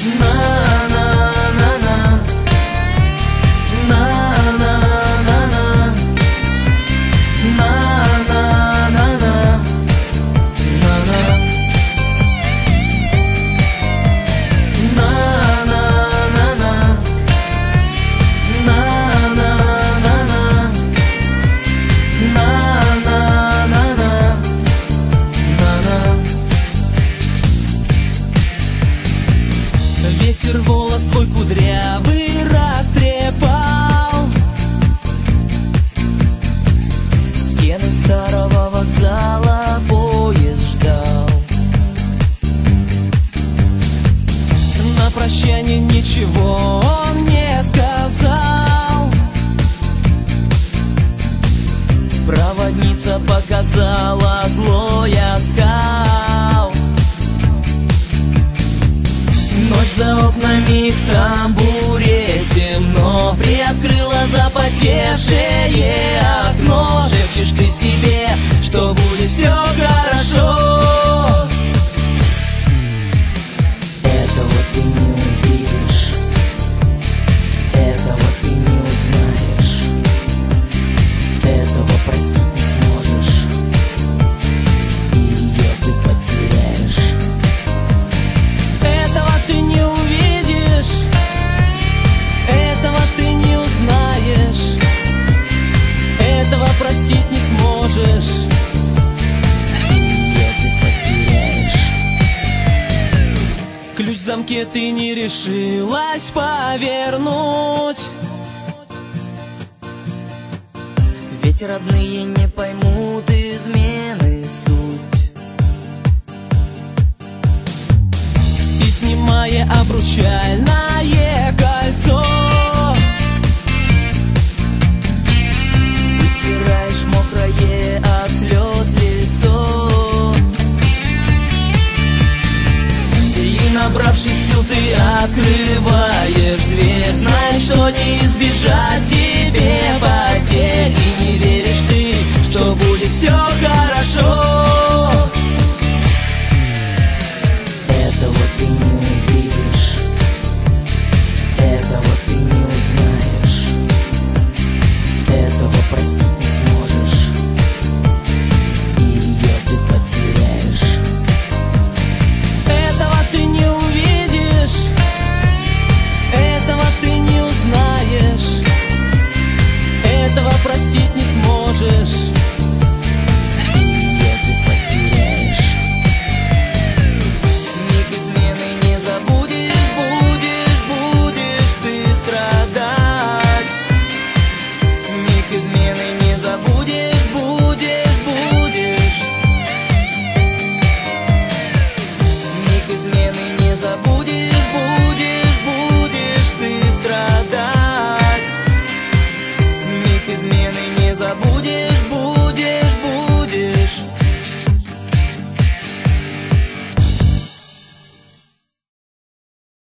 Ветер волос твой кудрявый растрепал, стены старого вокзала поезд ждал. На прощание ничего он не сказал. Проводница показала злой оскал. Ночь за окнами в тамбуре темно, приоткрыла запотевшее окно. Шепчешь ты себе, что будет все хорошо. Этого ты не увидишь, этого ты не узнаешь, этого простить не сможешь, и ее ты потеряешь. Этого ты не увидишь, этого ты не узнаешь, этого простить не сможешь, и ее ты потеряешь. Ключ в замке ты не решилась повернуть, ведь родные не поймут измены суть. И снимая обручальное кольцо, вытираешь мокрое от слез лицо. И набравшись сил ты открываешь дверь, знаешь, что не избежать тебе потерь. И не веришь ты, что будет все хорошо. Этого ты не увидишь, этого ты не узнаешь, этого простить не сможешь, и ее ты потеряешь. Этого ты не увидишь, этого ты не узнаешь, этого простить не сможешь, и ее ты потеряешь. Миг измены не забудешь, будешь ты страдать. Миг измены не забудешь, будешь. Миг измены не забудешь, будешь ты страдать. Миг измены не забудешь, будешь.